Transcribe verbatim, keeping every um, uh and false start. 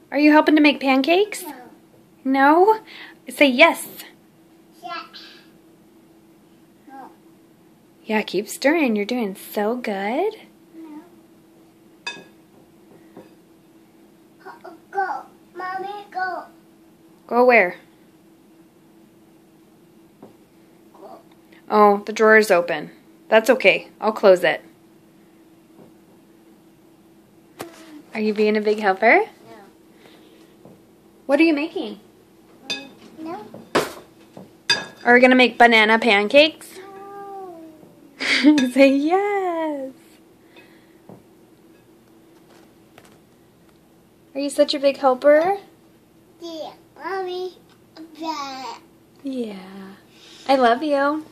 Are you helping to make pancakes? No. No? Say yes. Yeah. No. Yeah, keep stirring. You're doing so good. No. Go. Go. Mommy, go. Go where? Go. Oh, the drawer is open. That's okay. I'll close it. Are you being a big helper? No. What are you making? No. Are we going to make banana pancakes? No. Say yes. Are you such a big helper? Yeah. Mommy. Yeah. Yeah. I love you.